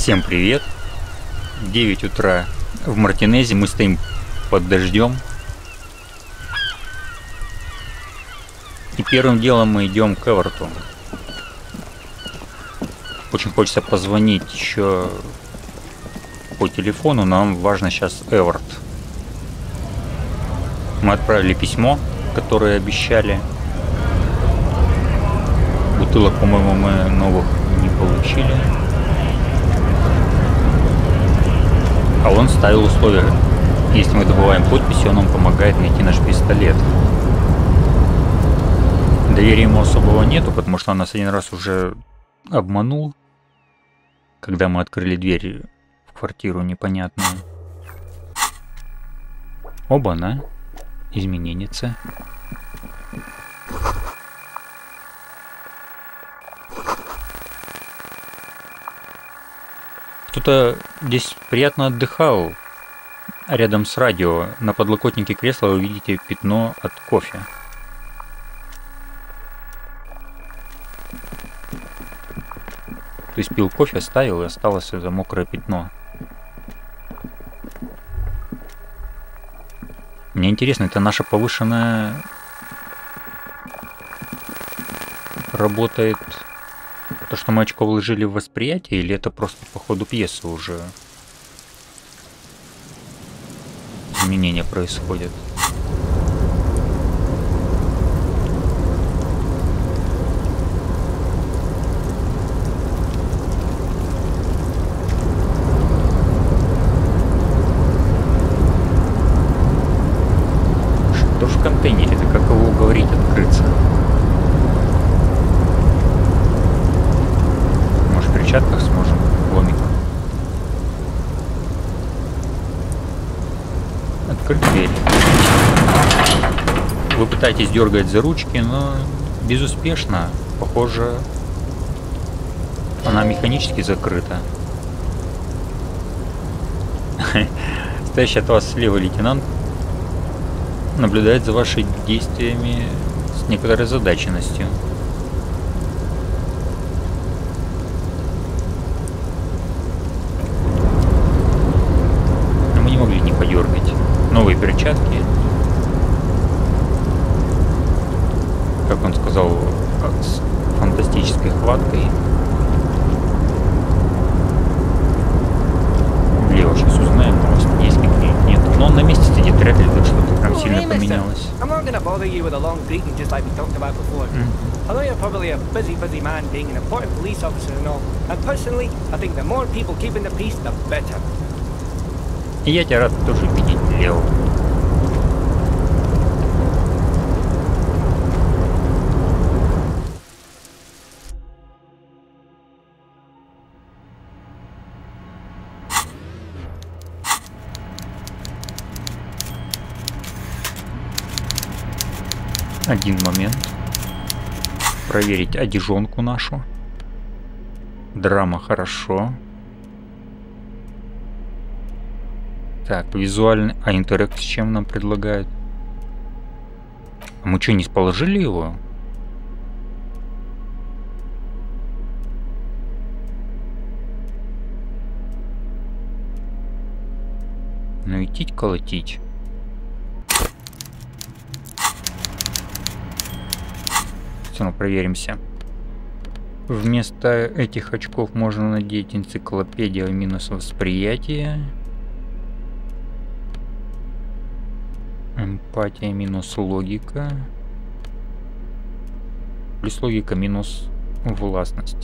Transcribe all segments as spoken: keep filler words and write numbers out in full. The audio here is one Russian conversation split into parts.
Всем привет! девять утра в Мартинезе, мы стоим под дождем. И первым делом мы идем к Эверту. Очень хочется позвонить еще по телефону, нам важно сейчас Эверт. Мы отправили письмо, которое обещали. Бутылок, по-моему, мы новых не получили. А он ставил условия. Если мы добываем подписи, он нам помогает найти наш пистолет. Доверия ему особого нету, потому что он нас один раз уже обманул, когда мы открыли дверь в квартиру непонятную. Оба-на. Измененница. Кто-то здесь приятно отдыхал. А рядом с радио на подлокотнике кресла вы видите пятно от кофе. То есть пил кофе, оставил и осталось это мокрое пятно. Мне интересно, это наша повышенная работает то, что мы очко вложили в восприятие, или это просто по ходу пьесы уже изменения происходят? Что ж в контейнере? Это как его уговорить открыться? Может, в перчатках сможем? Ломик. Открыть дверь. Вы пытаетесь дергать за ручки, но безуспешно. Похоже, она механически закрыта. Стоящий от вас слева лейтенант наблюдает за вашими действиями с некоторой озадаченностью. Но мы не могли не подергать. Новые перчатки. Как он сказал, с фантастической хваткой. Влево сейчас узнаем, может есть какие-нибудь. Нет. Но он на месте сидит, вряд ли тут что-то прям сильно поменялось. Although you're probably a busy, busy man being an important police officer and all, and personally, I think the more people keeping the peace, the better. И я тебя рад тоже видеть, Лео. Один момент. Проверить одежонку нашу. Драма хорошо. Так, визуальный... А интеракт с чем нам предлагают? А мы что, не положили его? Ну идти колотить. Все равно проверимся. Вместо этих очков можно надеть энциклопедия минус восприятие. Эмпатия минус логика. Плюс логика минус властность.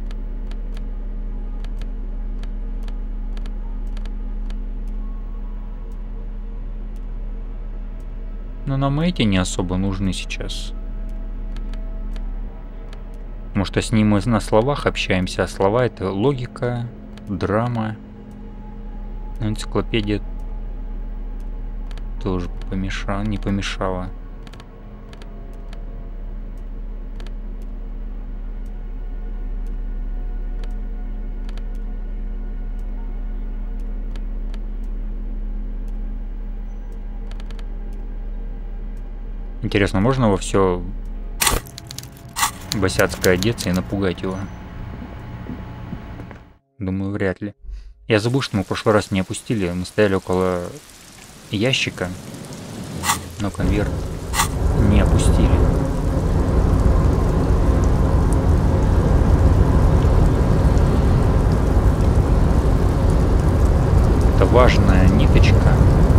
Но нам эти не особо нужны сейчас. Потому что с ним мы на словах общаемся, а слова это логика, драма. Энциклопедия тоже помешала, не помешала. Интересно, можно во все босяцкое одеться и напугать его? Думаю, вряд ли. Я забыл, что мы в прошлый раз не опустили. Мы стояли около ящика, но конверт не опустили. Это важная ниточка.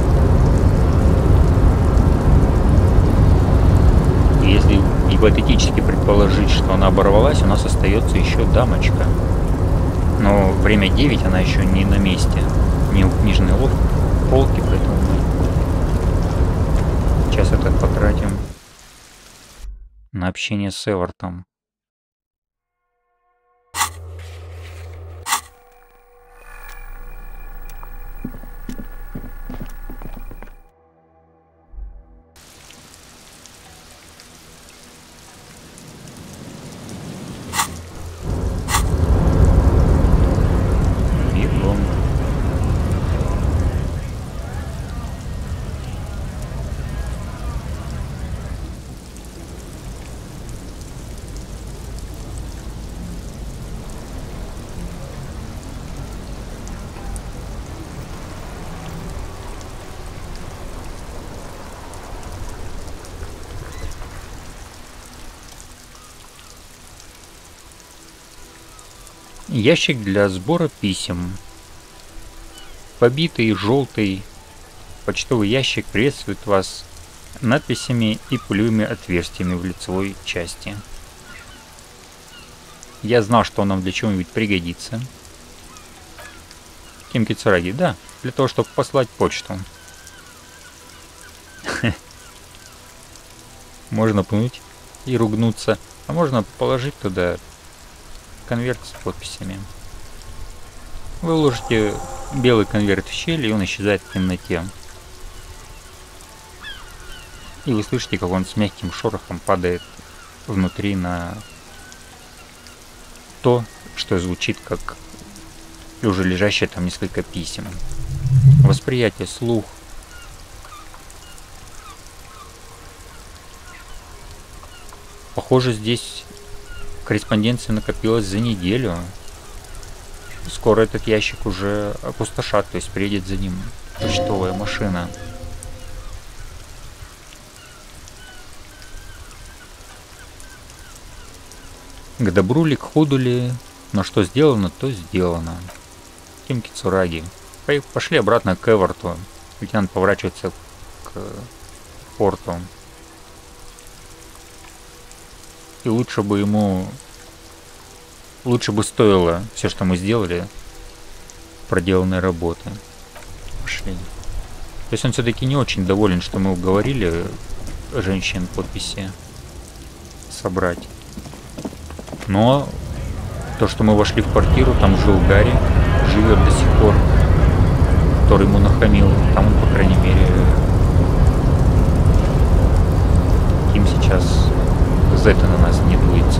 И если гипотетически предположить, что она оборвалась, у нас остается еще дамочка. Но время девять, она еще не на месте, не у книжной полки, поэтому мы сейчас это потратим на общение с Эвертом. Ящик для сбора писем. Побитый, желтый почтовый ящик приветствует вас надписями и пулевыми отверстиями в лицевой части. Я знал, что он нам для чего-нибудь пригодится. Кимки Цураги, да, для того, чтобы послать почту. Можно пнуть и ругнуться, а можно положить туда конверт с подписями. Вы вложите белый конверт в щель, и он исчезает в темноте. И вы слышите, как он с мягким шорохом падает внутри на то, что звучит как уже лежащее там несколько писем. Восприятие, слух. Похоже, здесь корреспонденция накопилась за неделю. Скоро этот ящик уже опустошат, то есть приедет за ним почтовая машина. К добру ли, к худу ли, но что сделано, то сделано. Кимки Цураги. Пошли обратно к Эверту. Лейтенант поворачивается к порту. И лучше бы ему... Лучше бы стоило все, что мы сделали, проделанной работы. Пошли. То есть он все-таки не очень доволен, что мы уговорили женщин подписи собрать. Но то, что мы вошли в квартиру, там жил Гарри, живет до сих пор, который ему нахамил. Там он, по крайней мере, Ким сейчас за это на нас не дуется.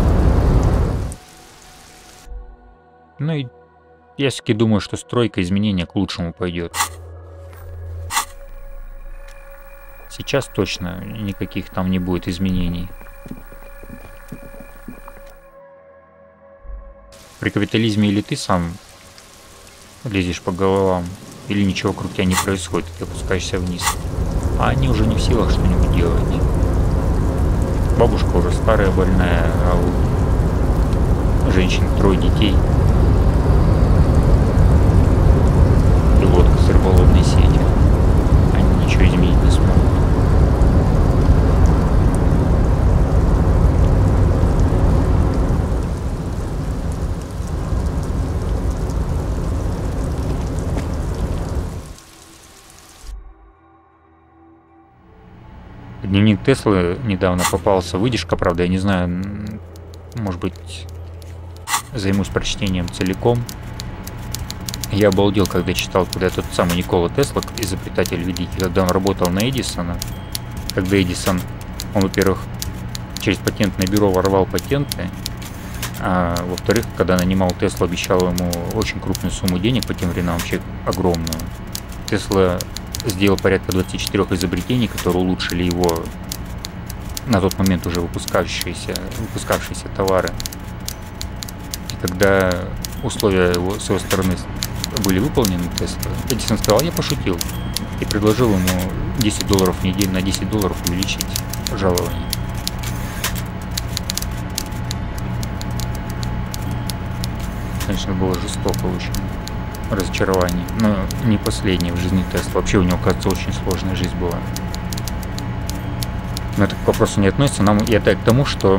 Ну и я все-таки думаю, что стройка изменения к лучшему пойдет. Сейчас точно никаких там не будет изменений. При капитализме или ты сам лезешь по головам, или ничего вокруг тебя не происходит, ты опускаешься вниз. А они уже не в силах что-нибудь делать. Бабушка уже старая, больная, а у женщин трое детей. И лодка с рыболовной сетью. Они ничего изменить не смогут. Дневник Теслы недавно попался, выдержка, правда, я не знаю, может быть, займусь прочтением целиком. Я обалдел, когда читал, когда тот самый Никола Тесла, изобретатель великий, когда он работал на Эдисона, когда Эдисон, он, во-первых, через патентное бюро ворвал патенты, а во-вторых, когда нанимал Теслу, обещал ему очень крупную сумму денег, по тем временам вообще огромную. Тесла сделал порядка двадцати четырёх изобретений, которые улучшили его на тот момент уже выпускавшиеся, выпускавшиеся товары. И когда условия его, с его стороны были выполнены, тест, Эдисон сказал, я пошутил. И предложил ему десять долларов в неделю, на десять долларов увеличить жалование. Конечно, было жестоко очень. Разочарование. Но не последнее в жизни Тесла. Вообще у него, кажется, очень сложная жизнь была. Но это к вопросу не относится. Нам и это к тому, что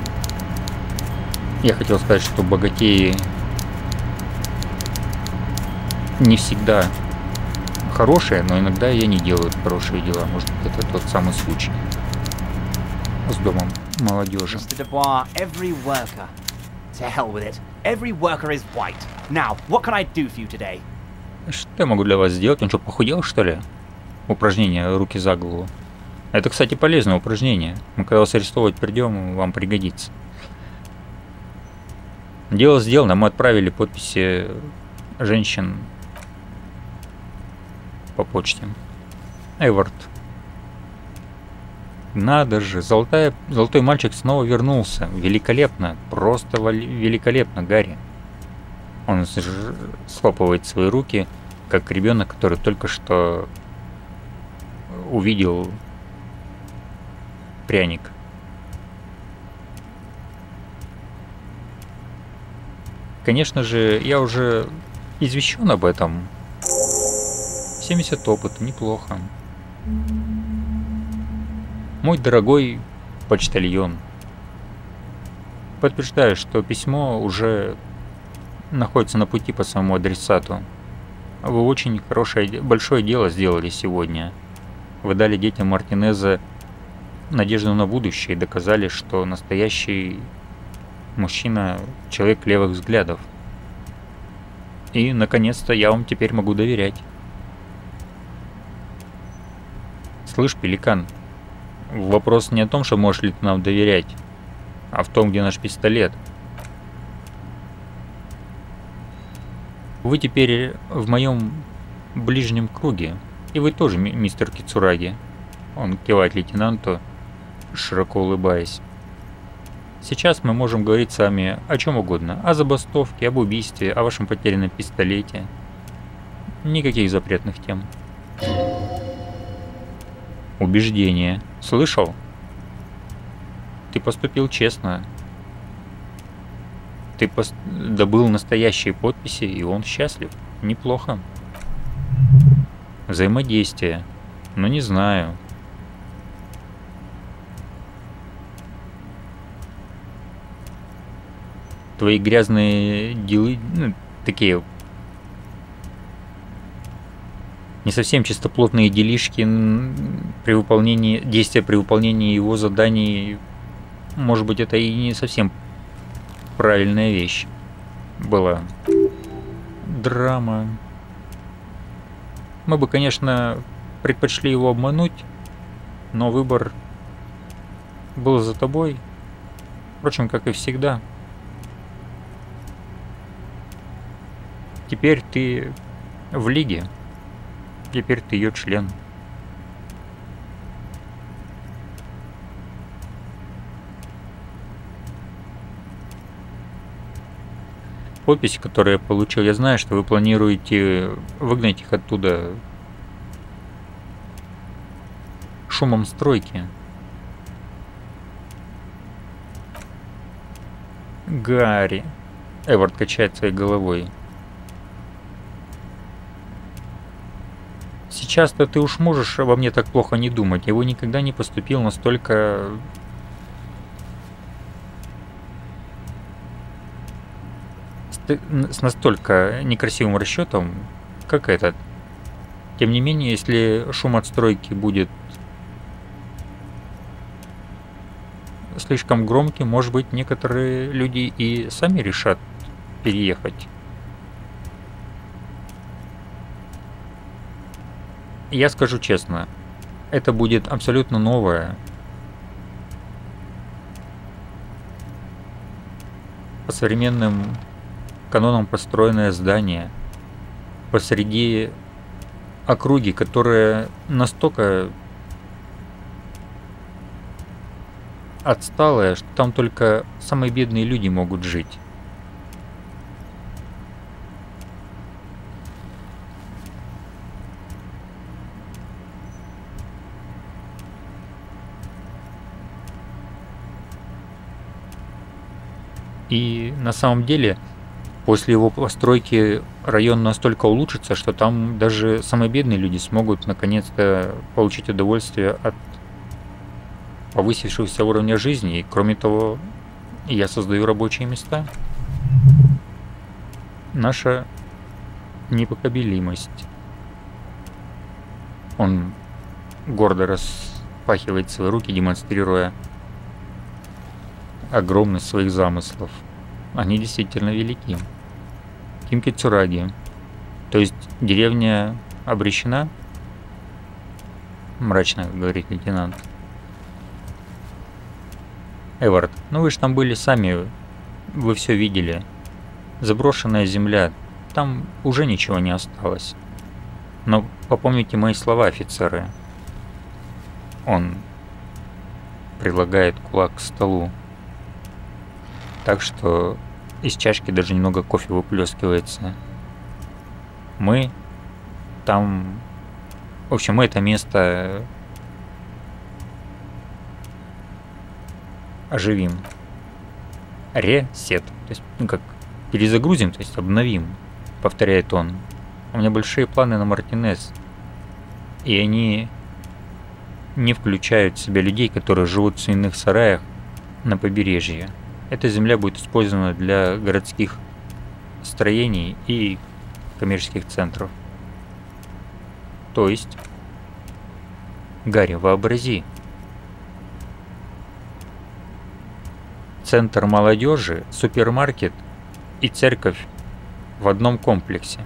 я хотел сказать, что богатеи не всегда хорошие, но иногда и они делают хорошие дела. Может быть, это тот самый случай с домом молодежи. мистер Dubois, every worker. To hell with it. Every worker is white. Now, what can I do for you today? Что я могу для вас сделать? Он что, похудел, что ли? Упражнение «Руки за голову». Это, кстати, полезное упражнение. Мы когда вас арестовывать придем, вам пригодится. Дело сделано. Мы отправили подписи женщин по почте. Эвард. Надо же, золотая, золотой мальчик снова вернулся. Великолепно, просто великолепно, Гарри. Он схлопывает свои руки, как ребенок, который только что увидел пряник. Конечно же, я уже извещен об этом. семьдесят опыта, неплохо. Мой дорогой почтальон, подтверждаю, что письмо уже находится на пути по своему адресату. Вы очень хорошее, большое дело сделали сегодня. Вы дали детям Мартинеза надежду на будущее и доказали, что настоящий мужчина – человек левых взглядов. И, наконец-то, я вам теперь могу доверять. Слышь, пеликан, вопрос не о том, что можешь ли ты нам доверять, а в том, где наш пистолет. Вы теперь в моем ближнем круге, и вы тоже, мистер Кицураги. Он кивает лейтенанту, широко улыбаясь. Сейчас мы можем говорить с вами о чем угодно. О забастовке, об убийстве, о вашем потерянном пистолете. Никаких запретных тем. Убеждение. Слышал? Ты поступил честно. Ты пос... добыл настоящие подписи, и он счастлив. Неплохо. Взаимодействие. Но не знаю. Твои грязные делы, ну, такие не совсем чистоплотные делишки при выполнении, действия при выполнении его заданий, может быть, это и не совсем правильная вещь была. Драма. Мы бы, конечно, предпочли его обмануть, но выбор был за тобой. Впрочем, как и всегда. Теперь ты в лиге. Теперь ты ее член. Подпись, которую я получил, я знаю, что вы планируете выгнать их оттуда шумом стройки. Гарри. Эвард качает своей головой. Сейчас-то ты уж можешь обо мне так плохо не думать. Его никогда не поступил настолько... с настолько некрасивым расчетом, как этот. Тем не менее, если шум от стройки будет слишком громкий, может быть, некоторые люди и сами решат переехать. Я скажу честно, это будет абсолютно новое, по современным канонам построенное здание посреди округи, которая настолько отсталая, что там только самые бедные люди могут жить. И на самом деле, после его постройки район настолько улучшится, что там даже самые бедные люди смогут наконец-то получить удовольствие от повысившегося уровня жизни. И кроме того, я создаю рабочие места. Наша непоколебимость. Он гордо распахивает свои руки, демонстрируя огромность своих замыслов. Они действительно велики. Кимкицураги. То есть деревня обречена? Мрачно говорит лейтенант. Эвард, ну вы же там были сами, вы все видели. Заброшенная земля, там уже ничего не осталось. Но попомните мои слова, офицеры. Он прилагает кулак к столу, так что из чашки даже немного кофе выплескивается. Мы там... В общем, мы это место оживим. Ресет. То есть, ну как, перезагрузим, то есть обновим, повторяет он. У меня большие планы на Мартинес. И они не включают в себя людей, которые живут в свиных сараях на побережье. Эта земля будет использована для городских строений и коммерческих центров. То есть, Гарри, вообрази. Центр молодежи, супермаркет и церковь в одном комплексе.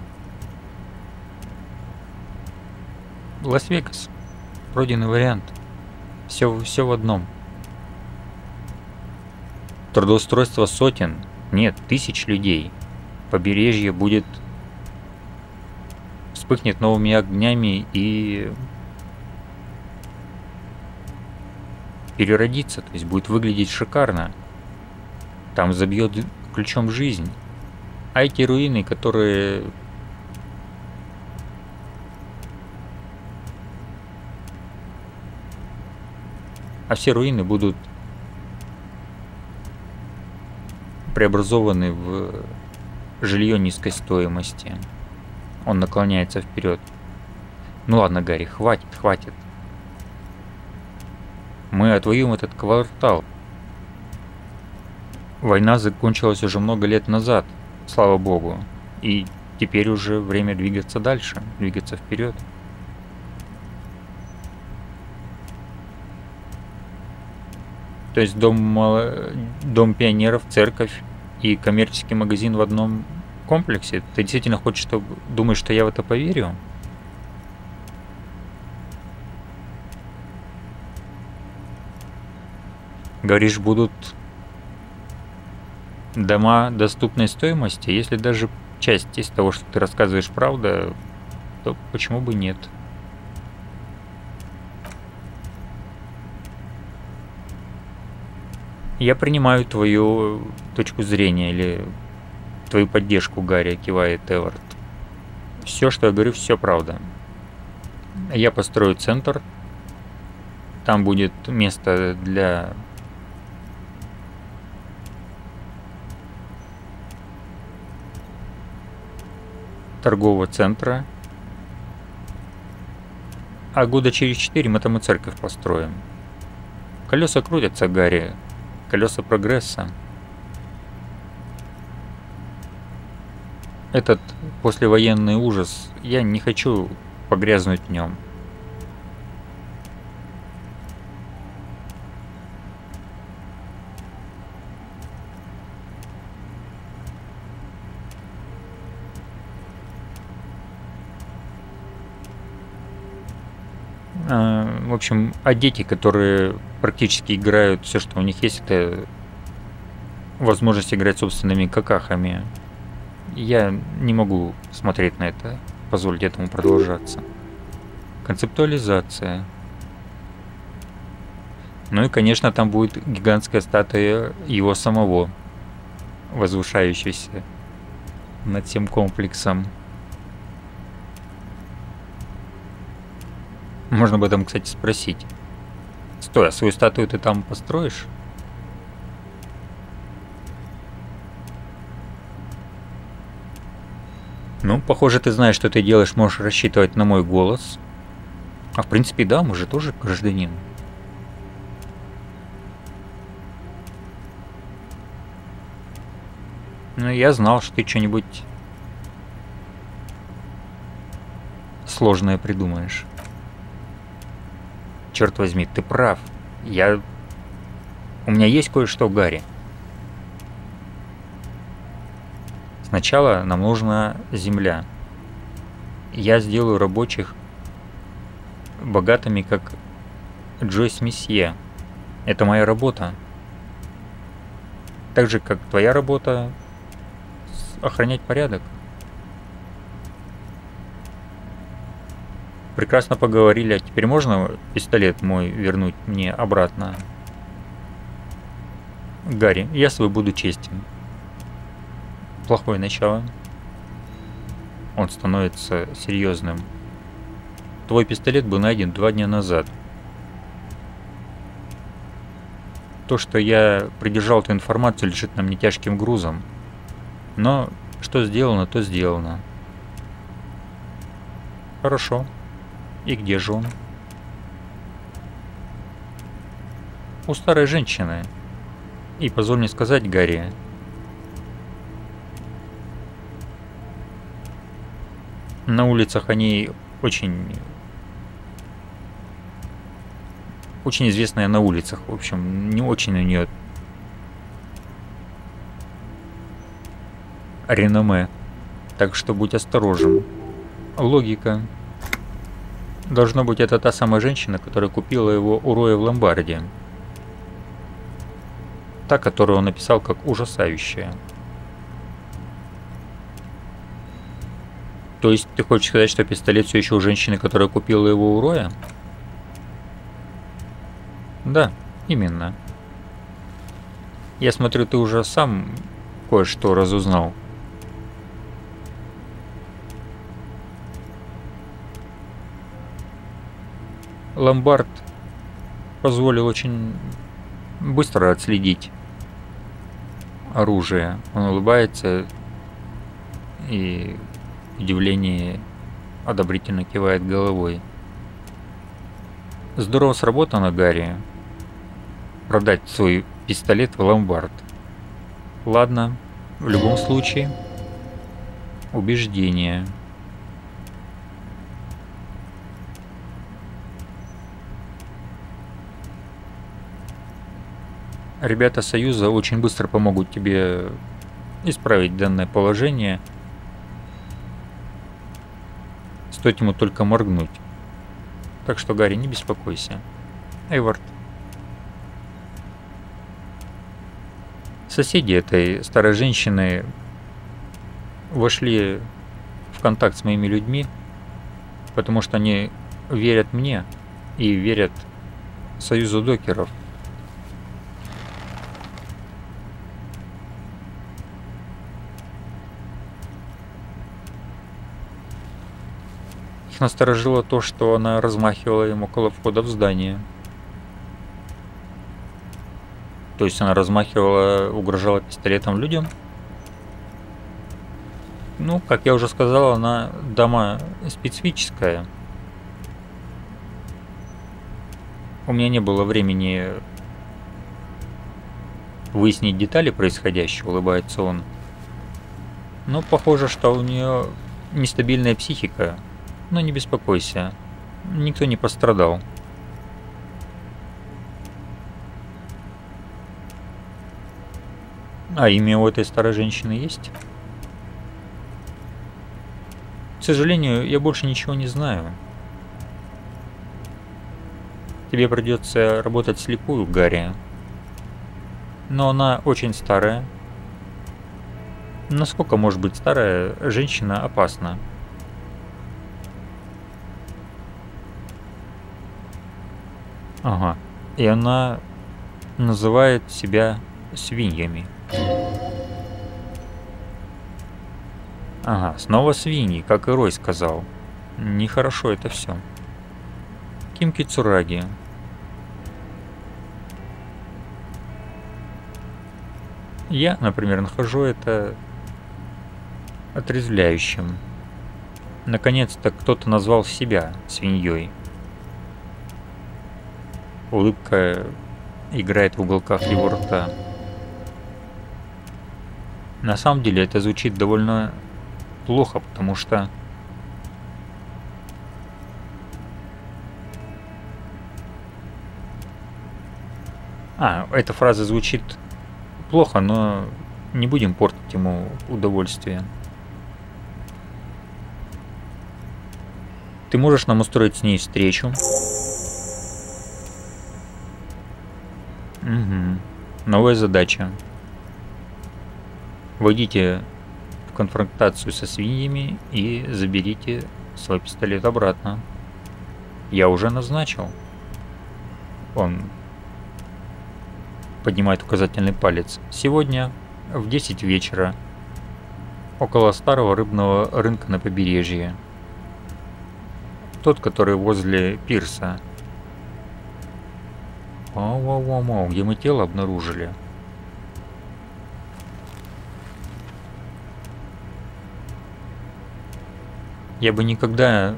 Лас-Вегас. Пройденный вариант. Все, все в одном. Трудоустройство сотен, нет, тысяч людей. Побережье будет... вспыхнет новыми огнями и... переродится, то есть будет выглядеть шикарно. Там забьет ключом жизнь. А эти руины, которые... А все руины будут преобразованы в жилье низкой стоимости. Он наклоняется вперед. Ну ладно, Гарри, хватит, хватит. Мы отвоюем этот квартал. Война закончилась уже много лет назад, слава богу. И теперь уже время двигаться дальше, двигаться вперед. То есть дом, дом пионеров, церковь и коммерческий магазин в одном комплексе? Ты действительно хочешь, чтобы думаешь, что я в это поверю? Говоришь, будут дома доступной стоимости? Если даже часть из того, что ты рассказываешь, правда, то почему бы нет? Я принимаю твою точку зрения или твою поддержку, Гарри, кивает Эвард. Все, что я говорю, все правда. Я построю центр. Там будет место для торгового центра. А года через четыре мы там и церковь построим. Колеса крутятся, Гарри. Колеса прогресса. Этот послевоенный ужас, я не хочу погрязнуть в нем. В общем, а дети, которые практически играют все, что у них есть, это возможность играть собственными какахами. Я не могу смотреть на это, позволить этому продолжаться. Концептуализация. Ну и, конечно, там будет гигантская статуя его самого, возвышающаяся над всем комплексом. Можно об этом, кстати, спросить. Стой, а свою статую ты там построишь? Ну, похоже, ты знаешь, что ты делаешь, можешь рассчитывать на мой голос. А в принципе, да, мы же тоже гражданин. Ну, я знал, что ты что-нибудь сложное придумаешь. Черт возьми, ты прав. Я... У меня есть кое-что, Гарри. Сначала нам нужна земля. Я сделаю рабочих богатыми, как Джойс Месье. Это моя работа. Так же, как твоя работа охранять порядок. Прекрасно поговорили. А теперь можно пистолет мой вернуть мне обратно? Гарри, я с тобой буду честен. Плохое начало. Он становится серьезным. Твой пистолет был найден два дня назад. То, что я придержал эту информацию, лежит на мне тяжким грузом. Но что сделано, то сделано. Хорошо. И где же он? У старой женщины. И позволь мне сказать, Гарри, на улицах они очень... Очень известная на улицах. В общем, не очень у нее реноме. Так что будь осторожен. Логика. Должно быть, это та самая женщина, которая купила его у Роя в ломбарде. Та, которую он написал как ужасающая. То есть ты хочешь сказать, что пистолет все еще у женщины, которая купила его у Роя? Да, именно. Я смотрю, ты уже сам кое-что разузнал. Ломбард позволил очень быстро отследить оружие. Он улыбается и в удивлении одобрительно кивает головой. Здорово сработано, Гарри. Продать свой пистолет в ломбард. Ладно, в любом случае, убеждение. Ребята Союза очень быстро помогут тебе исправить данное положение. Стоит ему только моргнуть. Так что, Гарри, не беспокойся. Эйвард. Соседи этой старой женщины вошли в контакт с моими людьми, потому что они верят мне и верят Союзу докеров. Их насторожило то, что она размахивала им около входа в здание. То есть она размахивала, угрожала пистолетом людям? Ну, как я уже сказал, она дама специфическая. У меня не было времени выяснить детали происходящего, улыбается он. Но похоже, что у нее нестабильная психика. Но не беспокойся, никто не пострадал. А имя у этой старой женщины есть? К сожалению, я больше ничего не знаю. Тебе придется работать слепую, Гарри. Но она очень старая. Насколько может быть старая женщина опасна? Ага. И она называет себя свиньями. Ага, снова свиньи, как и Рой сказал. Нехорошо это все. Ким Кицураги. Я, например, нахожу это отрезвляющим. Наконец-то кто-то назвал себя свиньей. Улыбка играет в уголках его рта. На самом деле это звучит довольно плохо, потому что А, эта фраза звучит плохо, но не будем портить ему удовольствие. Ты можешь нам устроить с ней встречу? Угу. Новая задача. Войдите в конфронтацию со свиньями и заберите свой пистолет обратно. Я уже назначил. Он поднимает указательный палец. Сегодня в десять вечера около старого рыбного рынка на побережье. Тот, который возле пирса. Вау-вау-вау, где мы тело обнаружили. Я бы никогда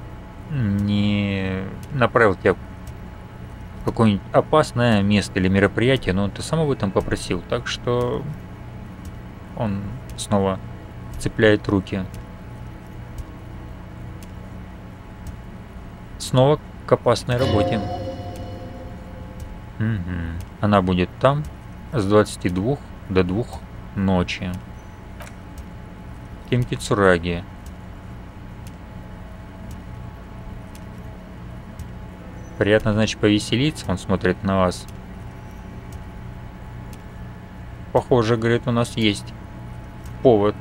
не направил тебя в какое-нибудь опасное место или мероприятие, но ты сам об этом попросил, так что он снова цепляет руки. Снова к опасной работе. Угу. Она будет там с двадцати двух до двух ночи. Кен Кицураги. Приятно, значит, повеселиться. Он смотрит на вас. Похоже, говорит, у нас есть повод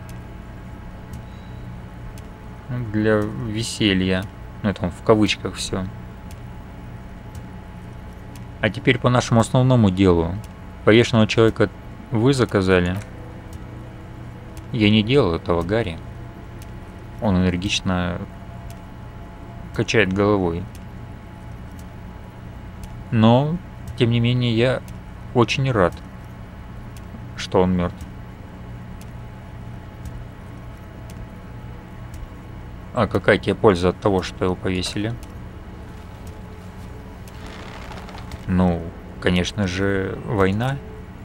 для веселья. Ну, это он в кавычках все. А теперь по нашему основному делу. Повешенного человека вы заказали? Я не делал этого, Гарри. Он энергично качает головой. Но, тем не менее, я очень рад, что он мертв. А какая тебе польза от того, что его повесили? Ну, конечно же, война.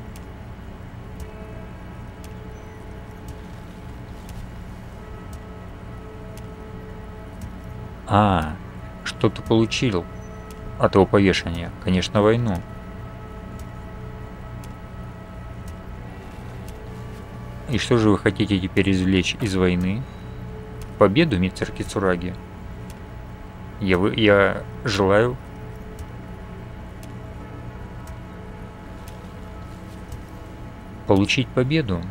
А, что ты получил от его повешения? Конечно, войну. И что же вы хотите теперь извлечь из войны? Победу, мистер Кицураги? Я, вы, я желаю получить победу.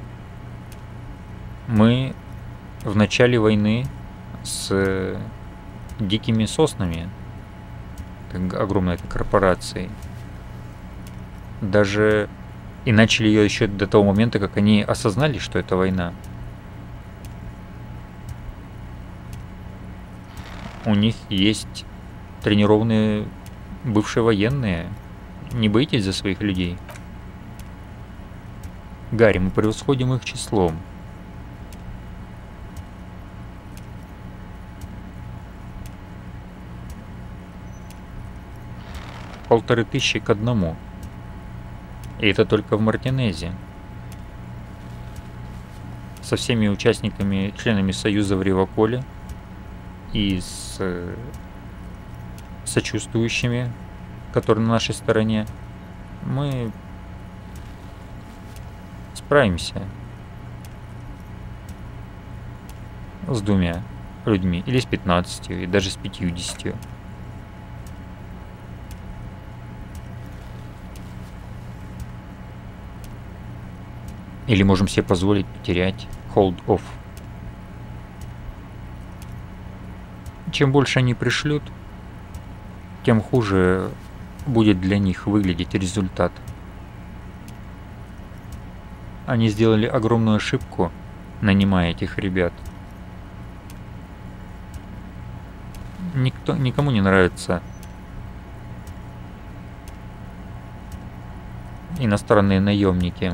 Мы в начале войны с дикими соснами, огромной этой корпорацией, даже и начали ее еще до того момента, как они осознали, что это война. У них есть тренированные бывшие военные. Не боитесь за своих людей? Гарри, мы превосходим их числом. Полторы тысячи к одному. И это только в Мартинезе. Со всеми участниками, членами Союза в Ривополе и с э, сочувствующими, которые на нашей стороне, мы справимся с двумя людьми, или с пятнадцатью, и даже с пятьюдесятью. Или можем себе позволить потерять hold off. Чем больше они пришлют, тем хуже будет для них выглядеть результат. Они сделали огромную ошибку, нанимая этих ребят. Никто, никому не нравится иностранные наемники.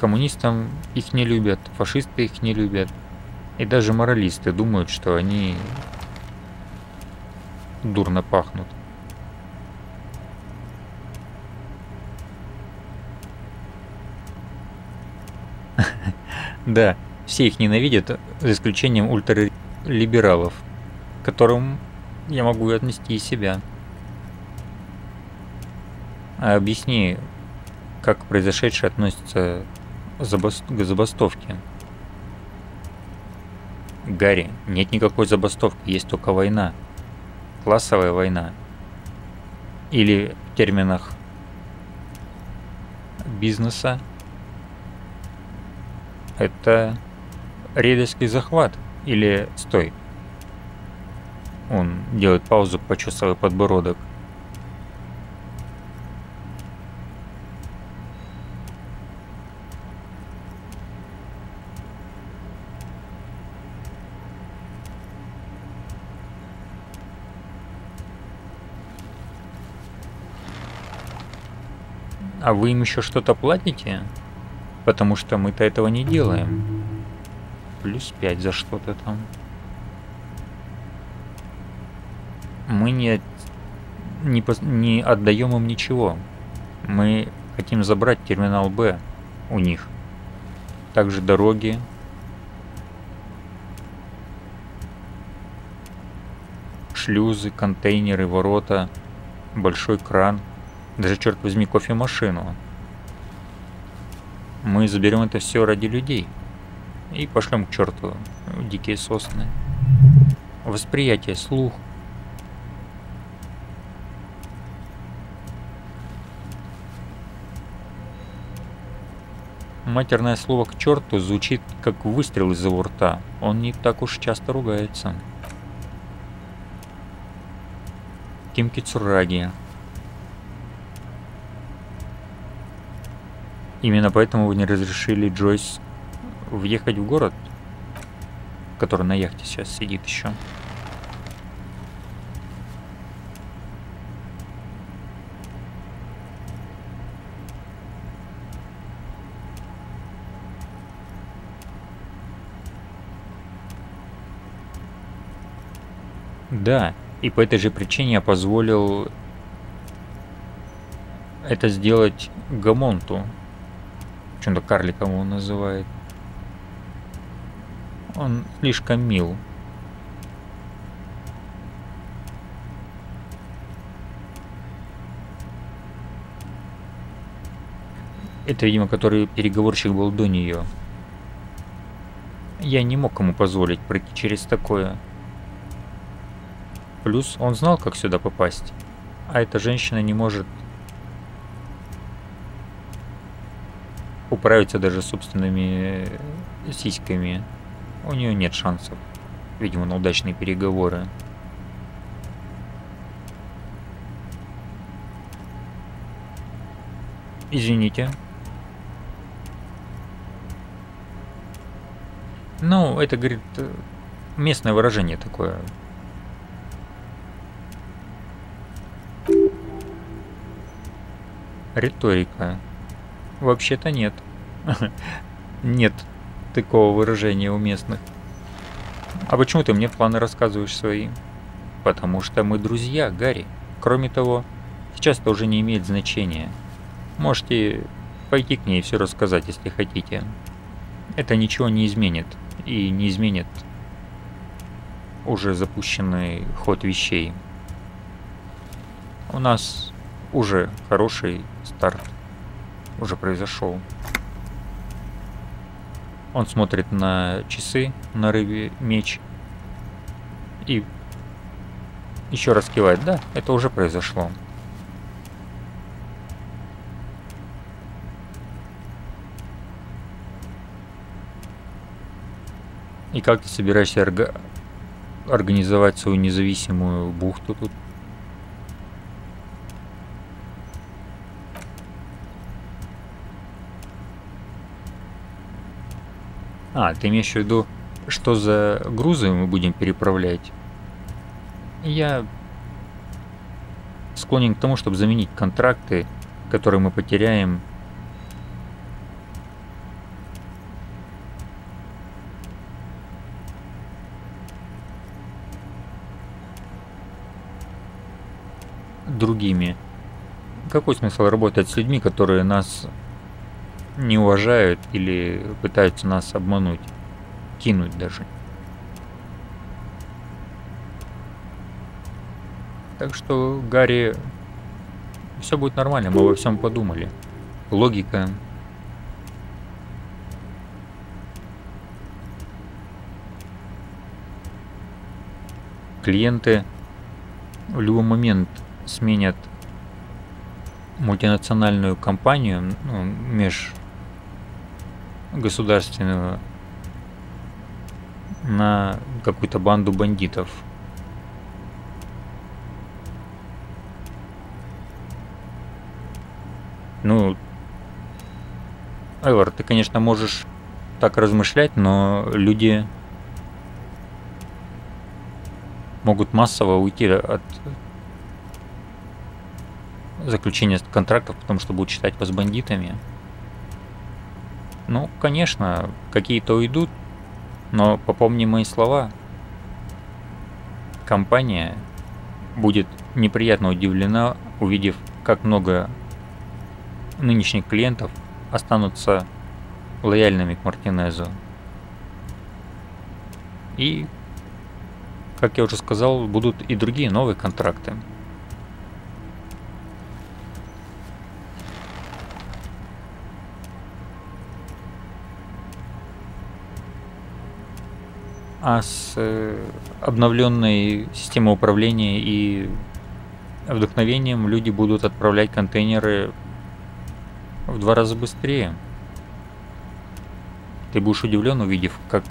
Коммунистам их не любят, фашисты их не любят. И даже моралисты думают, что они дурно пахнут. Да, все их ненавидят, за исключением ультралибералов, к которым я могу отнести и себя. А объясни, как произошедшее относится к забастовке. Гарри, нет никакой забастовки, есть только война. Классовая война. Или в терминах бизнеса это рейдерский захват. Или стой. Он делает паузу, почесывая подбородок. А вы им еще что-то платите? Потому что мы-то этого не делаем. Плюс пять за что-то там. Мы не, не, не отдаем им ничего. Мы хотим забрать терминал Б у них. Также дороги. Шлюзы, контейнеры, ворота. Большой кран. Даже, черт возьми, кофемашину. Мы заберем это все ради людей. И пошлем к черту дикие сосны. Восприятие, слух. Матерное слово «к черту» звучит как выстрел из его рта. Он не так уж часто ругается. Кимкицураги. Именно поэтому вы не разрешили Джойс въехать в город, который на яхте сейчас сидит еще. Да, и по этой же причине я позволил это сделать Гамонту. Почему-то карликом его называет. Он слишком мил. Это, видимо, который переговорщик был до нее. Я не мог ему позволить пройти через такое. Плюс он знал, как сюда попасть. А эта женщина не может управиться даже собственными сиськами. У нее нет шансов. Видимо, на удачные переговоры. Извините. Ну, это, говорит, местное выражение такое. Риторика. Вообще-то нет. Нет такого выражения у местных. А почему ты мне планы рассказываешь свои? Потому что мы друзья, Гарри. Кроме того, сейчас это уже не имеет значения. Можете пойти к ней и все рассказать, если хотите. Это ничего не изменит. И не изменит уже запущенный ход вещей. У нас уже хороший старт уже произошел. Он смотрит на часы на рыбе меч и еще раз кивает. Да, это уже произошло. И как ты собираешься орга... организовать свою независимую бухту тут? А, ты имеешь в виду, что за грузы мы будем переправлять? Я склонен к тому, чтобы заменить контракты, которые мы потеряем другими. Какой смысл работать с людьми, которые нас не уважают или пытаются нас обмануть, кинуть даже? Так что, Гарри, все будет нормально, мы во всем подумали. Логика. Клиенты в любой момент сменят мультинациональную компанию, ну, межгосударственную, на какую-то банду бандитов. Ну, Эвар, ты, конечно, можешь так размышлять, но люди могут массово уйти от заключения контрактов, потому что будут считать вас бандитами. Ну, конечно, какие-то уйдут, но попомни мои слова. Компания будет неприятно удивлена, увидев, как много нынешних клиентов останутся лояльными к Мартинезу. И, как я уже сказал, будут и другие новые контракты. А с э, обновленной системой управления и вдохновением люди будут отправлять контейнеры в два раза быстрее. Ты будешь удивлен, увидев, как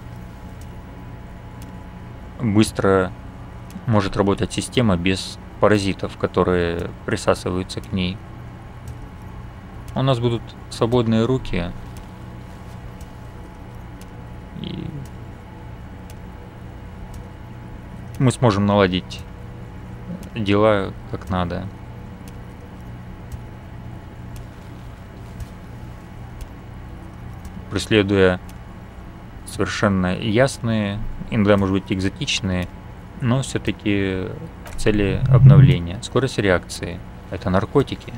быстро может работать система без паразитов, которые присасываются к ней. У нас будут свободные руки, и мы сможем наладить дела как надо. Преследуя совершенно ясные, иногда, может быть, экзотичные, но все-таки цели обновления. Скорость реакции — это наркотики.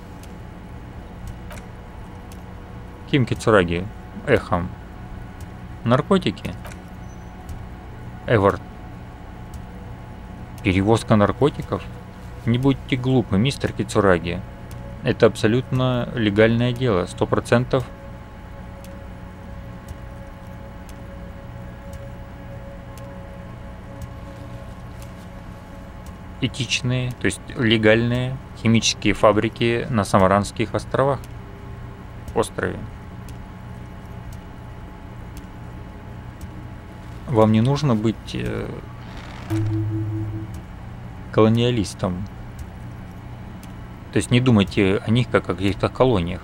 Ким Кицураги, эхом. Наркотики? Эвард. Перевозка наркотиков? Не будьте глупы, мистер Кицураги. Это абсолютно легальное дело, сто процентов. Этичные, то есть легальные химические фабрики на Самаранских островах. Острове. Вам не нужно быть э, колониалистом. То есть не думайте о них как о каких-то колониях.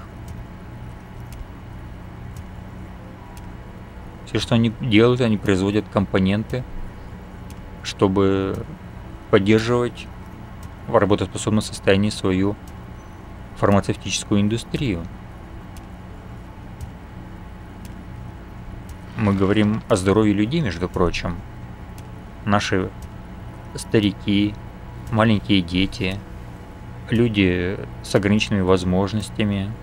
Все, что они делают, они производят компоненты, чтобы поддерживать в работоспособном состоянии свою фармацевтическую индустрию. Мы говорим о здоровье людей, между прочим. Наши старики, маленькие дети, люди с ограниченными возможностями.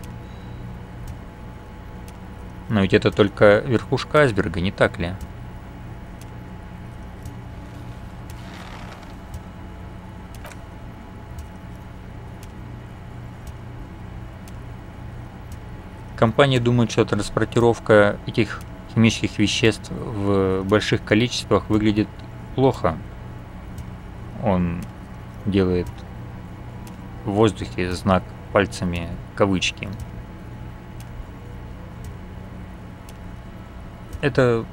Но ведь это только верхушка айсберга, не так ли? Компания думает, что транспортировка этих химических веществ в больших количествах выглядит плохо. Он делает в воздухе знак пальцами кавычки. Это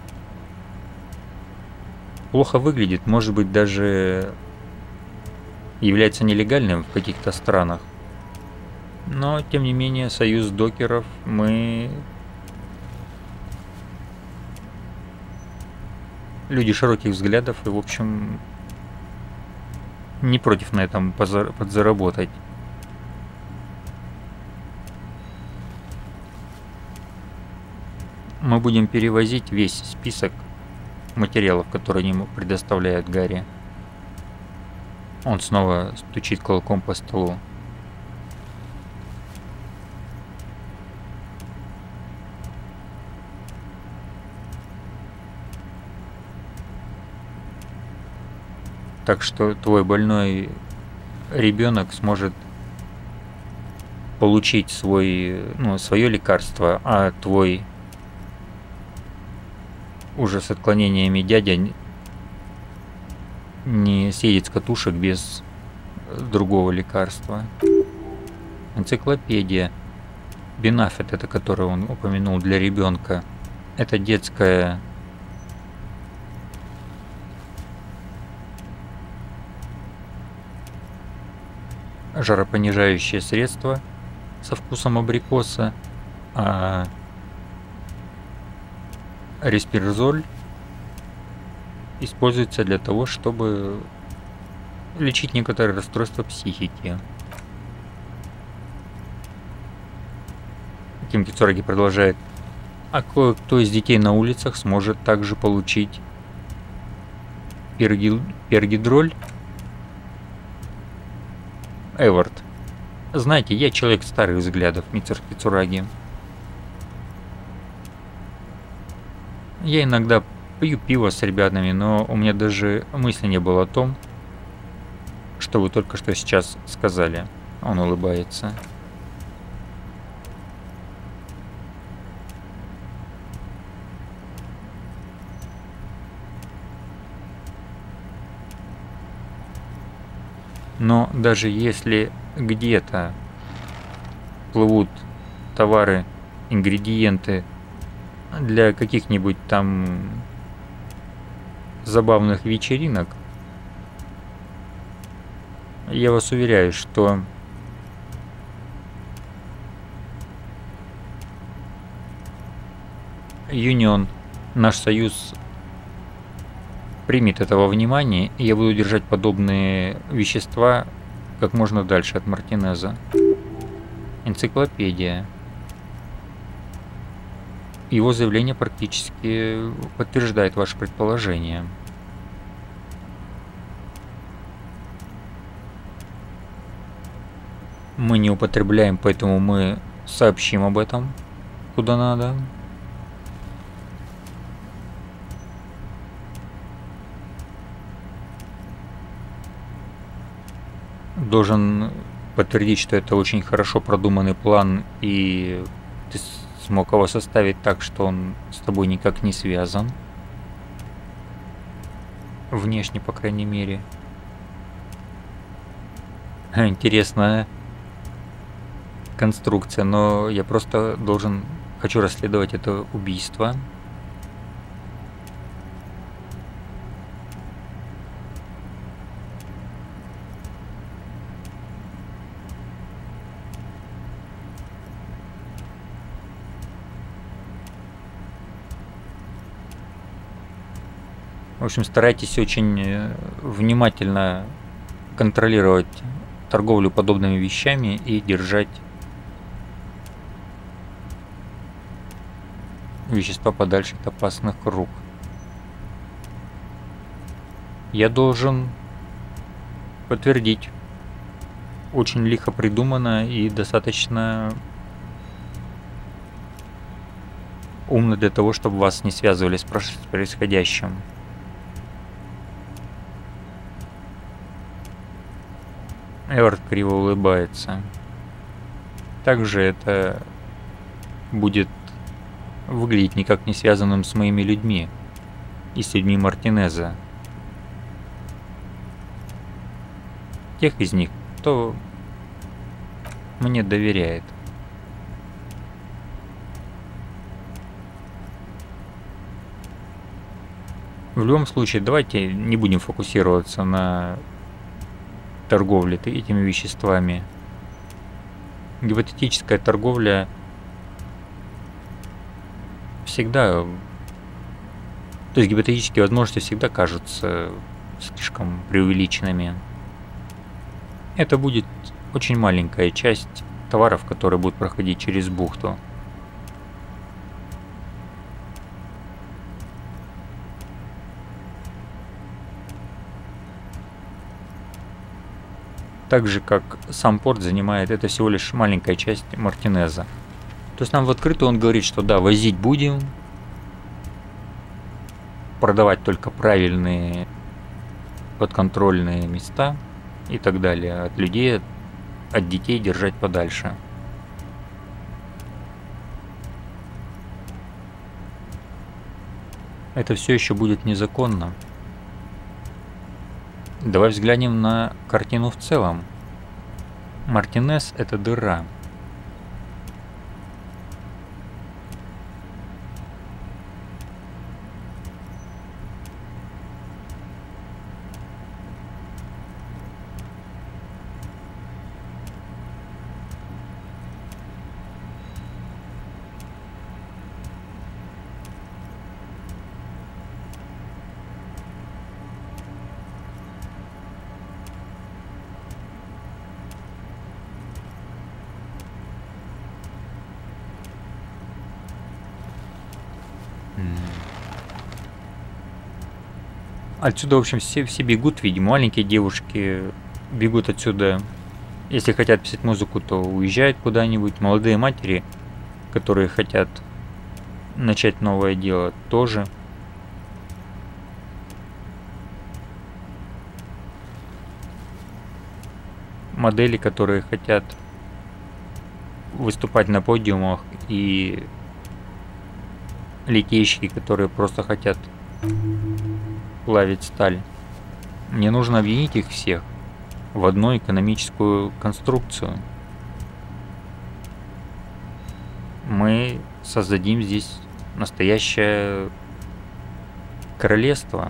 плохо выглядит, может быть, даже является нелегальным в каких-то странах. Но, тем не менее, союз докеров, мы люди широких взглядов и, в общем, не против на этом подзаработать. Мы будем перевозить весь список материалов, которые они ему предоставляют Гарри. Он снова стучит кулаком по столу. Так что твой больной ребенок сможет получить свой, ну, свое лекарство, а твой уже с отклонениями дядя не съедет с катушек без другого лекарства. Энциклопедия. Бенафит, это который он упомянул для ребенка. Это детская жаропонижающее средство со вкусом абрикоса, а респирзоль используется для того, чтобы лечить некоторые расстройства психики. Ким Кицураги продолжает. А кое-кто из детей на улицах сможет также получить перги... пергидроль. Эвард. Знаете, я человек старых взглядов, мистер Кицураги. Я иногда пью пиво с ребятами, но у меня даже мысли не было о том, что вы только что сейчас сказали. Он улыбается. Но даже если где-то плывут товары, ингредиенты для каких-нибудь там забавных вечеринок, я вас уверяю, что Юнион, наш союз, примет этого внимания, и я буду держать подобные вещества как можно дальше от Мартинеза. Энциклопедия. Его заявление практически подтверждает ваше предположение. Мы не употребляем, поэтому мы сообщим об этом куда надо. Должен подтвердить, что это очень хорошо продуманный план, и ты смог его составить так, что он с тобой никак не связан. Внешне, по крайней мере. Интересная конструкция, но я просто должен... Хочу расследовать это убийство. В общем, старайтесь очень внимательно контролировать торговлю подобными вещами и держать вещества подальше от опасных рук. Я должен подтвердить. Очень лихо придумано и достаточно умно для того, чтобы вас не связывали с происходящим. Эвард криво улыбается. Также это будет выглядеть никак не связанным с моими людьми и с людьми Мартинеза. Тех из них, кто мне доверяет. В любом случае, давайте не будем фокусироваться на торговли этими веществами. Гипотетическая торговля всегда... То есть гипотетические возможности всегда кажутся слишком преувеличенными. Это будет очень маленькая часть товаров, которые будут проходить через бухту. так же, как сам порт занимает, это всего лишь маленькая часть Мартинеза. То есть нам в открытую он говорит, что да, возить будем, продавать только правильные подконтрольные места и так далее. От людей, от детей держать подальше. Это все еще будет незаконно. Давай взглянем на картину в целом. Мартинез — это дыра. Отсюда, в общем, все, все бегут, видимо, маленькие девушки бегут отсюда. Если хотят писать музыку, то уезжают куда-нибудь. Молодые матери, которые хотят начать новое дело, тоже. Модели, которые хотят выступать на подиумах, и литейщики, которые просто хотят плавить сталь. Мне нужно объединить их всех в одну экономическую конструкцию. Мы создадим здесь настоящее королевство,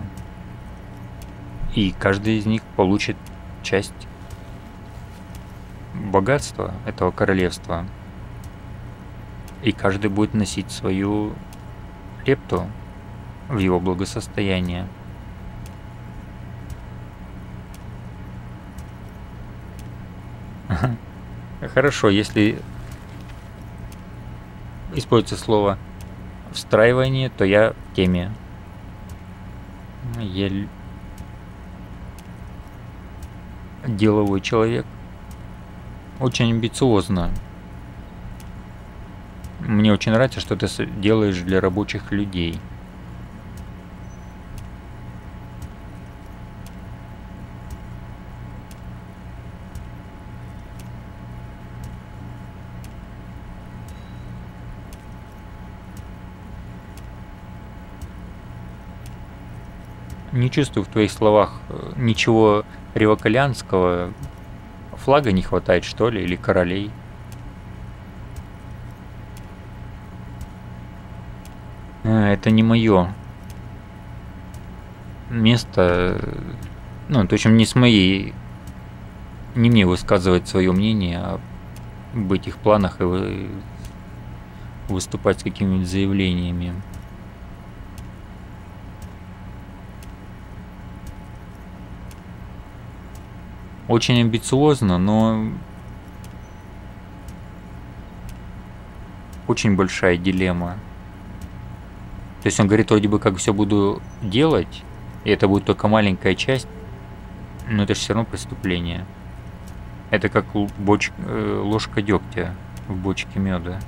и каждый из них получит часть богатства этого королевства, и каждый будет носить свою лепту в его благосостояние. Хорошо, если используется слово встраивание, то я в теме. Я деловой человек. Очень амбициозно. Мне очень нравится, что ты делаешь для рабочих людей. Не чувствую в твоих словах ничего ревокалианского. Флага не хватает, что ли, или королей? А, это не мое место. Ну, в общем, не с моей... Не мне высказывать свое мнение о быть их планах и вы... выступать с какими-нибудь заявлениями. Очень амбициозно, но очень большая дилемма. То есть он говорит, вроде бы как все буду делать, и это будет только маленькая часть, но это же все равно преступление. Это как боч... ложка дегтя в бочке меда.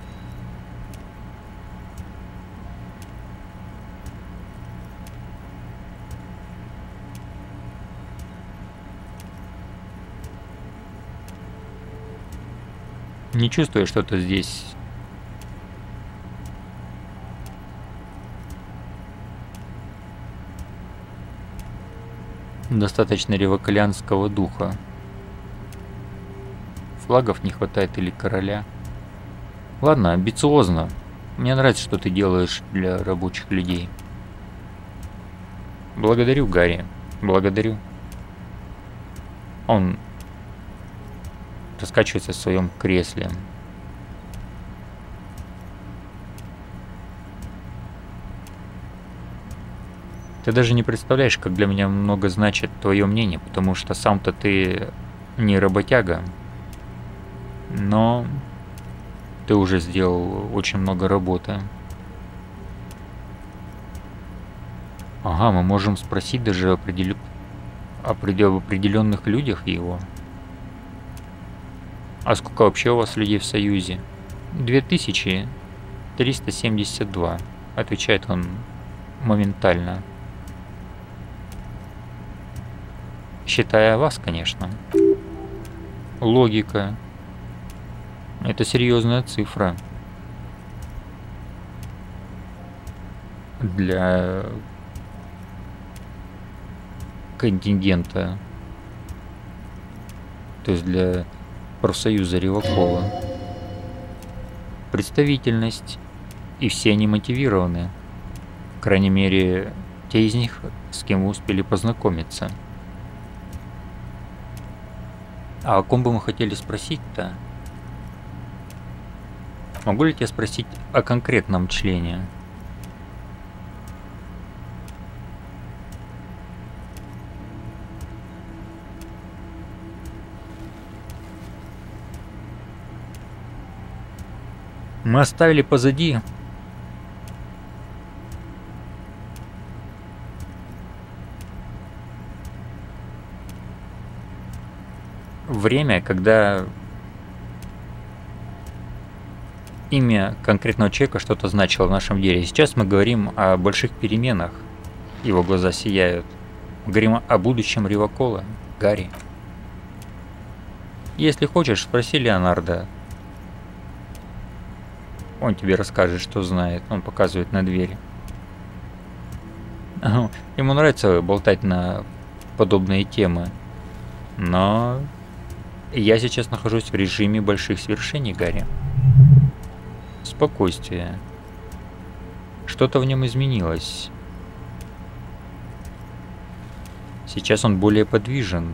Не чувствую что-то здесь достаточно ревокалианского духа. Флагов не хватает или короля. Ладно, амбициозно. Мне нравится, что ты делаешь для рабочих людей. Благодарю, Гарри. Благодарю. Он раскачивается в своем кресле. Ты даже не представляешь, как для меня много значит твое мнение, потому что сам-то ты не работяга, но ты уже сделал очень много работы. Ага, мы можем спросить даже определю... об определенных людях его. А сколько вообще у вас людей в Союзе? две тысячи триста семьдесят два. Отвечает он моментально. Считая вас, конечно. Логика. Это серьезная цифра. Для контингента. То есть для профсоюза Ревакола. Представительность. И все они мотивированы. По крайней мере, те из них, с кем вы успели познакомиться. А о ком бы мы хотели спросить-то? Могу ли тебя спросить о конкретном члене? Мы оставили позади время, когда имя конкретного человека что-то значило в нашем деле. Сейчас мы говорим о больших переменах. Его глаза сияют. Мы говорим о будущем Ревакола, Гарри. Если хочешь, спроси Леонардо. Он тебе расскажет, что знает. Он показывает на двери. Ему нравится болтать на подобные темы. Но я сейчас нахожусь в режиме больших свершений, Гарри. Спокойствие. Что-то в нем изменилось. Сейчас он более подвижен.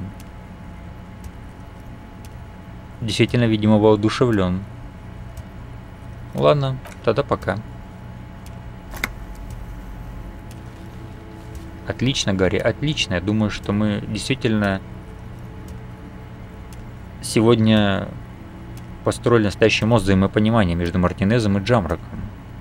Действительно, видимо, воодушевлен. Ладно, тогда пока. Отлично, Гарри, отлично. Я думаю, что мы действительно сегодня построили настоящий мост взаимопонимания между Мартинезом и Джамроком.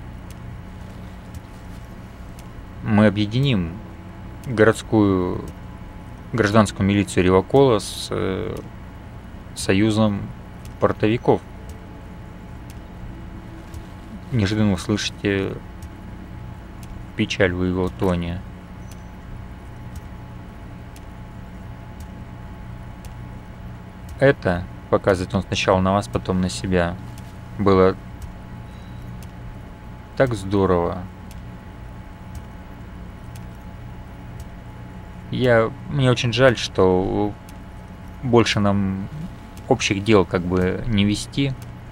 Мы объединим городскую гражданскую милицию Ревакола с э, союзом портовиков. Неожиданно услышите печаль в его тоне. Это, показывает он сначала на вас, потом на себя, было так здорово. Я, мне очень жаль, что больше нам общих дел как бы не вести.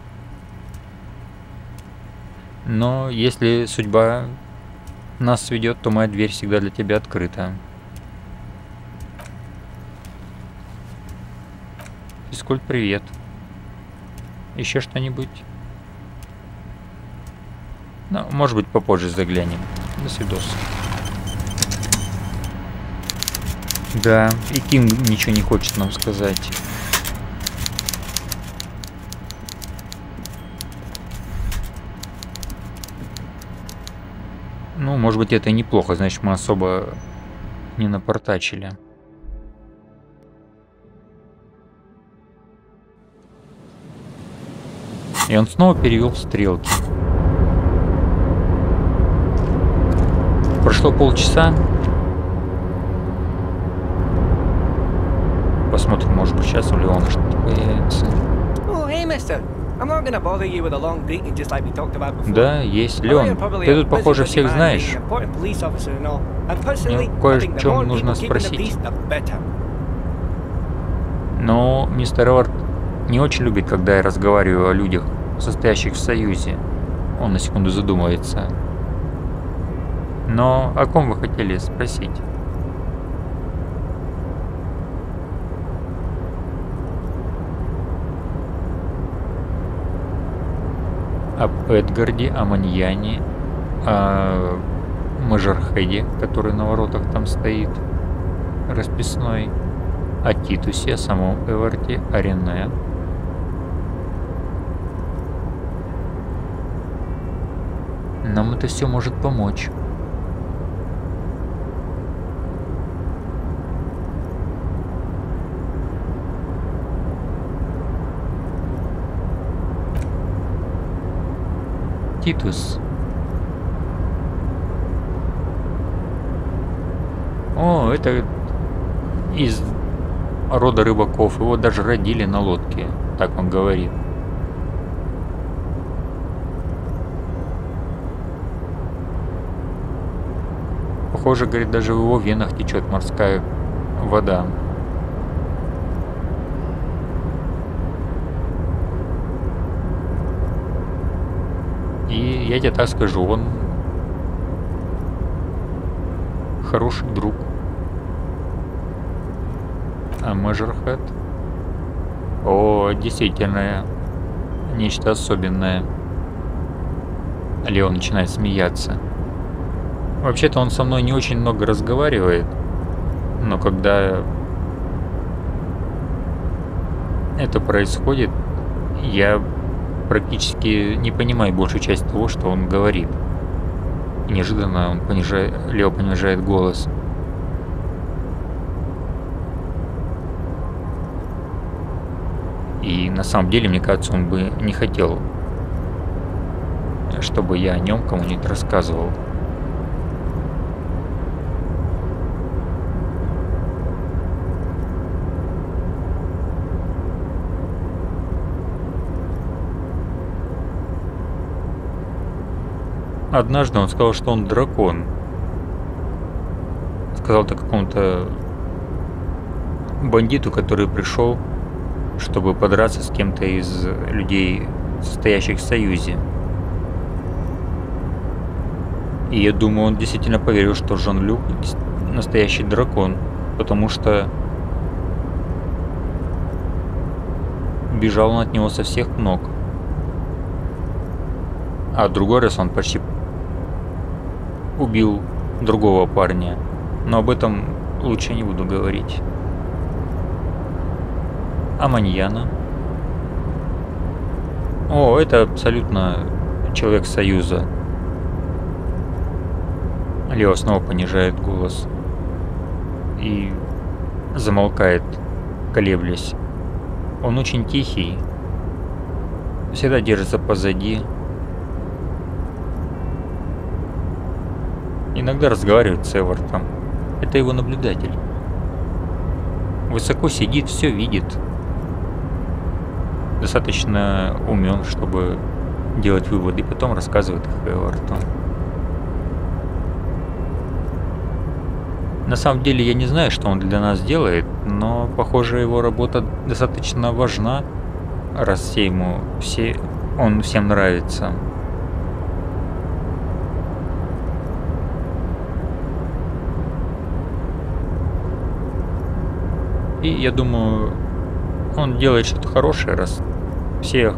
Но если судьба нас сведет, то моя дверь всегда для тебя открыта. Физкульт, привет. Еще что-нибудь? Ну, может быть, попозже заглянем. До свидос. Да, и Кинг ничего не хочет нам сказать. Ну, может быть, это и неплохо, значит, мы особо не напортачили. И он снова перевел стрелки. Прошло полчаса. Посмотрим, может быть, сейчас у Леона что-то появится. Да, есть. Леон, ты тут, похоже, всех знаешь. Мне кое о чем нужно спросить. Но мистер Эвард не очень любит, когда я разговариваю о людях, состоящих в союзе. Он на секунду задумывается. Но о ком вы хотели спросить? Об Эдгарде, о Маньяне, о Мажорхеде, который на воротах там стоит, расписной, о Титусе, о самом Эварде, о Рене. Нам это все может помочь. Титус. О, это из рода рыбаков. Его даже родили на лодке, так он говорит. Похоже, говорит, даже в его венах течет морская вода. И я тебе так скажу, он хороший друг. А Мажорхед? О, действительно, нечто особенное. Леон начинает смеяться. Вообще-то он со мной не очень много разговаривает, но когда это происходит, я практически не понимаю большую часть того, что он говорит. И неожиданно он понижает, Лео понижает голос. И на самом деле, мне кажется, он бы не хотел, чтобы я о нем кому-нибудь рассказывал. Однажды он сказал, что он дракон. Сказал это какому-то бандиту, который пришел, чтобы подраться с кем-то из людей, состоящих в союзе. И я думаю, он действительно поверил, что Жан-Люк настоящий дракон, потому что бежал он от него со всех ног. А другой раз он почти убил другого парня. Но об этом лучше не буду говорить. А Маньяна? О, это абсолютно человек Союза. Лео снова понижает голос и замолкает, колеблясь. Он очень тихий, всегда держится позади. Иногда разговаривает с Эвертом. Это его наблюдатель. Высоко сидит, все видит. Достаточно умен, чтобы делать выводы, и потом рассказывает их Эверту. На самом деле я не знаю, что он для нас делает, но похоже его работа достаточно важна, раз все ему, все, он всем нравится. И я думаю, он делает что-то хорошее, раз все,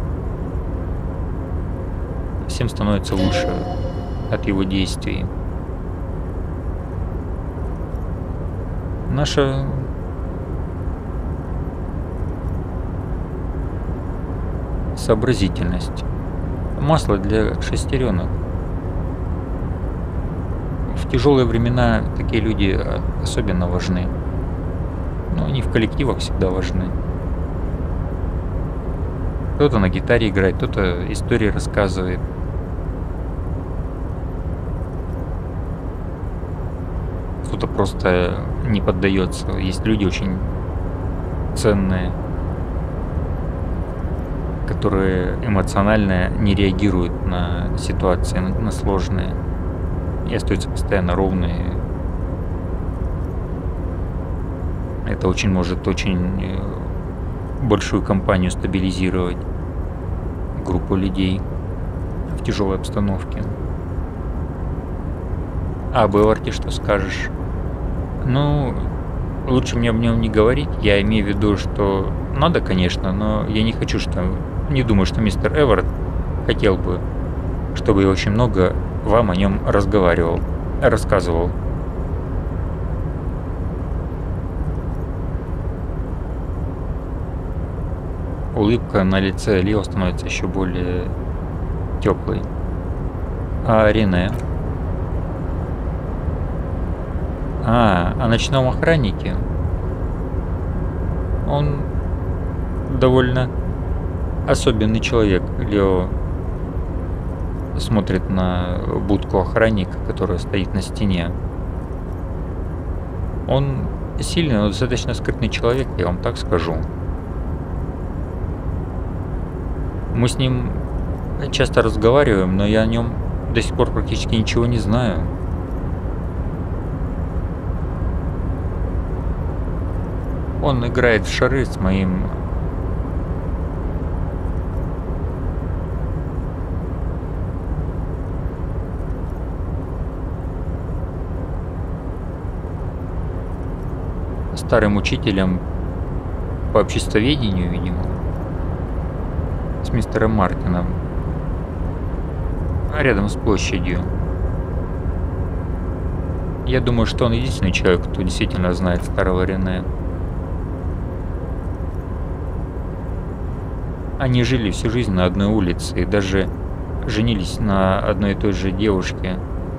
всем становится лучше от его действий. Наша сообразительность. Масло для шестеренок. В тяжелые времена такие люди особенно важны. Но они в коллективах всегда важны. Кто-то на гитаре играет, кто-то истории рассказывает. Кто-то просто не поддается. Есть люди очень ценные, которые эмоционально не реагируют на ситуации, на, на сложные. И остаются постоянно ровные. Это очень может очень большую компанию стабилизировать, группу людей в тяжелой обстановке. А об Эварте что скажешь? Ну, лучше мне об нем не говорить. Я имею в виду, что надо, конечно, но я не хочу, что... Не думаю, что мистер Эварт хотел бы, чтобы я очень много вам о нем разговаривал, рассказывал. Улыбка на лице Лео становится еще более теплой. А Рене? А, о ночном охраннике? Он довольно особенный человек, Лео смотрит на будку охранника, которая стоит на стене. Он сильный, но достаточно скрытный человек, я вам так скажу. Мы с ним часто разговариваем, но я о нем до сих пор практически ничего не знаю. Он играет в шары с моим старым учителем по обществоведению, видимо, с мистером Мартином, рядом с площадью. Я думаю, что он единственный человек, кто действительно знает старого Рене. Они жили всю жизнь на одной улице и даже женились на одной и той же девушке.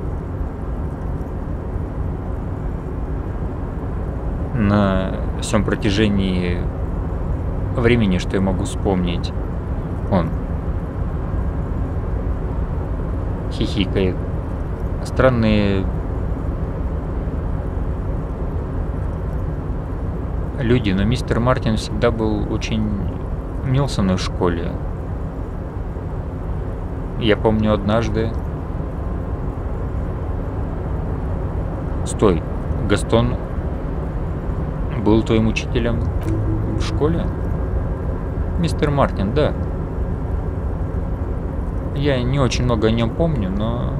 На всем протяжении времени, что я могу вспомнить. Он хихикает. Странные люди, но мистер Мартин всегда был очень мил со мной в школе. Я помню однажды... Стой, Гастон был твоим учителем в школе? Мистер Мартин, да. Я не очень много о нем помню, но...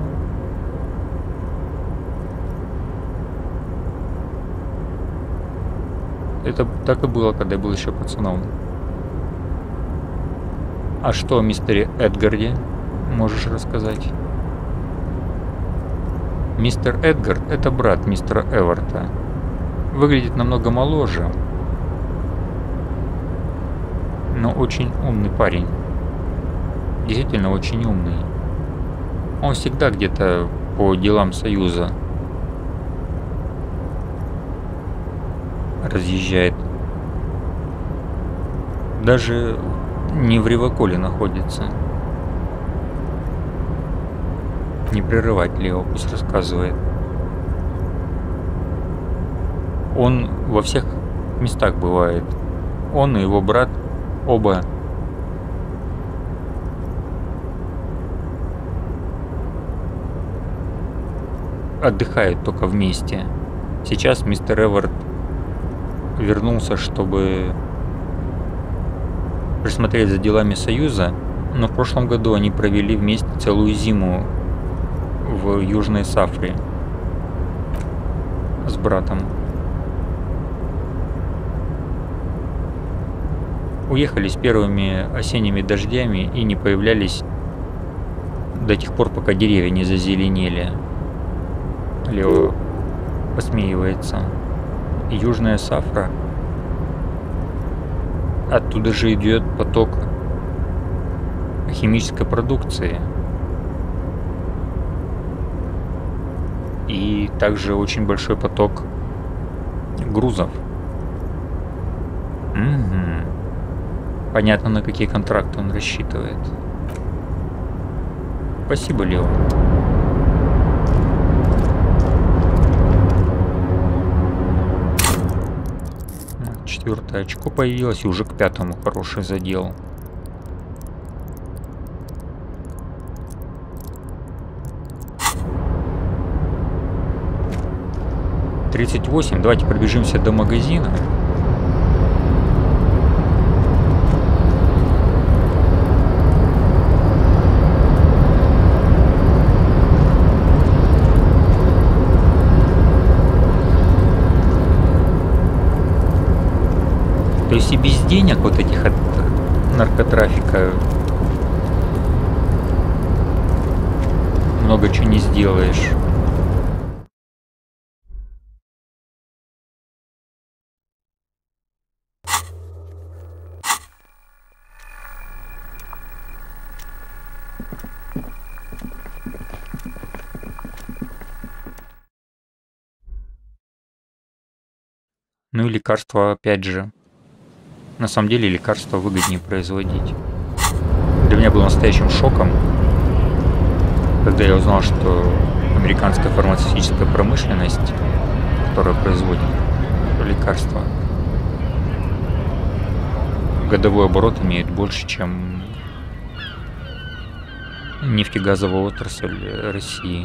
Это так и было, когда я был еще пацаном. А что о мистере Эдгарде можешь рассказать? Мистер Эдгард — это брат мистера Эварта. Выглядит намного моложе, но очень умный парень. Действительно очень умный. Он всегда где-то по делам Союза разъезжает. Даже не в Риваколе находится. Не прерывать Лео, пусть рассказывает. Он во всех местах бывает. Он и его брат оба отдыхают только вместе. Сейчас мистер Эвард вернулся, чтобы присмотреть за делами Союза, но в прошлом году они провели вместе целую зиму в Южной Сафре с братом. Уехали с первыми осенними дождями и не появлялись до тех пор, пока деревья не зазеленели. Лео посмеивается. Южная Сафра. Оттуда же идет поток химической продукции. И также очень большой поток грузов. Угу. Понятно, на какие контракты он рассчитывает. Спасибо, Лео. Четвертое очко появилось, и уже к пятому хороший задел. тридцать восемь. Давайте пробежимся до магазина. То есть и без денег вот этих от наркотрафика много чего не сделаешь. Ну и лекарства опять же. На самом деле лекарства выгоднее производить. Для меня было настоящим шоком Когда я узнал, что американская фармацевтическая промышленность, которая производит лекарства, годовой оборот имеет больше, чем нефтегазовая отрасль России.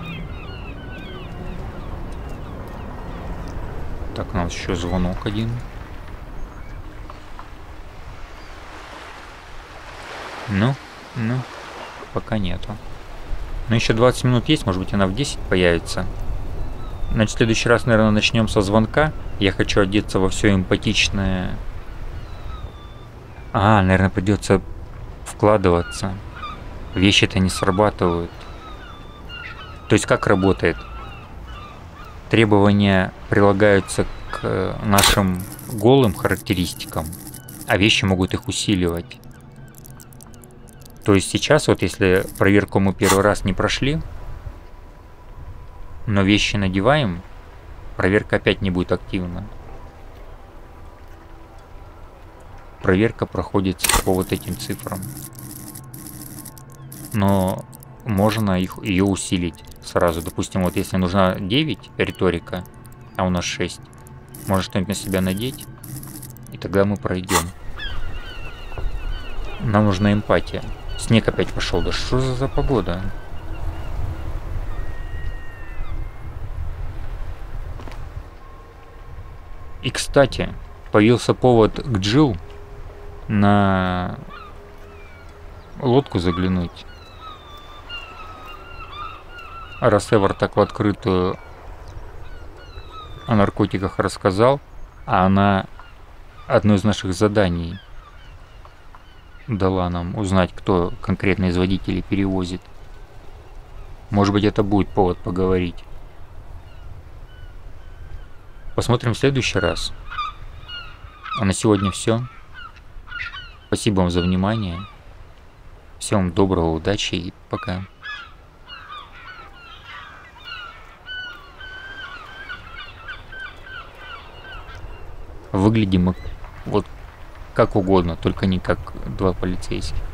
Так, у нас еще звонок один. Ну, ну, пока нету. Но еще двадцать минут есть, может быть, она в десять появится. Значит, в следующий раз, наверное, начнем со звонка. Я хочу одеться во все эмпатичное. А, наверное, придется вкладываться. Вещи-то не срабатывают. То есть как работает? Требования прилагаются к нашим голым характеристикам, а вещи могут их усиливать. То есть сейчас вот если проверку мы первый раз не прошли, но вещи надеваем, проверка опять не будет активна. Проверка проходит по вот этим цифрам. Но можно их, ее усилить сразу. Допустим, вот если нужна девять риторика, а у нас шесть, можно что-нибудь на себя надеть, и тогда мы пройдем. Нам нужна эмпатия. Снег опять пошел. Да что за погода? И, кстати, появился повод к Джилл на лодку заглянуть. Раз Эвар так в открытую о наркотиках рассказал, а она одно из наших заданий дала нам узнать, кто конкретно из водителей перевозит. Может быть, это будет повод поговорить. Посмотрим в следующий раз. А на сегодня все. Спасибо вам за внимание. Всем вам доброго, удачи и пока. Выглядим мы вот как угодно, только не как два полицейских.